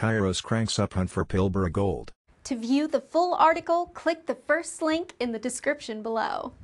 Kairos cranks up hunt for Pilbara gold. To view the full article, click the first link in the description below.